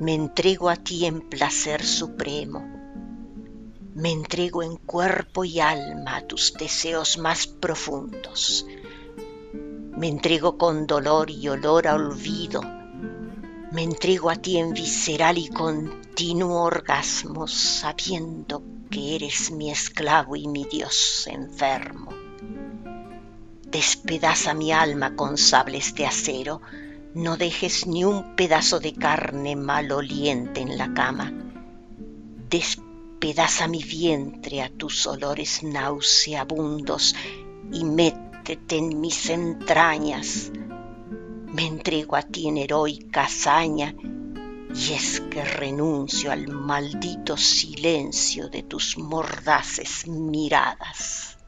Me entrego a ti en placer supremo. Me entrego en cuerpo y alma a tus deseos más profundos. Me entrego con dolor y olor a olvido. Me entrego a ti en visceral y continuo orgasmo, sabiendo que eres mi esclavo y mi Dios enfermo. Despedaza mi alma con sables de acero, no dejes ni un pedazo de carne maloliente en la cama. Despedaza mi vientre a tus olores nauseabundos y métete en mis entrañas. Me entrego a ti en heroica hazaña, y es que renuncio al maldito silencio de tus mordaces miradas.